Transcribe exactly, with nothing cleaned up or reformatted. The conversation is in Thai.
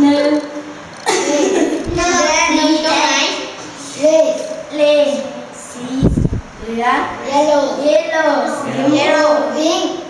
หนึ่งหนึ่งหนึ่งตรงไหนเลเลสีเหลือง yellow yellow สี yellow pink